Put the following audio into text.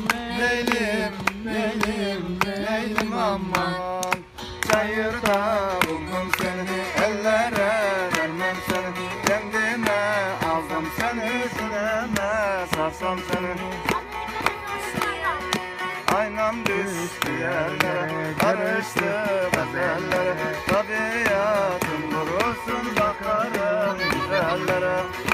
Leylim, leylim, leylim aman. Çayırda buldum seni, ellere vermem seni. Kendime aldım seni, sineme sarsam seni. Aynam düştü yerlere, karıştı gazellere. Tabiatım vurulsun bakarım güzellere.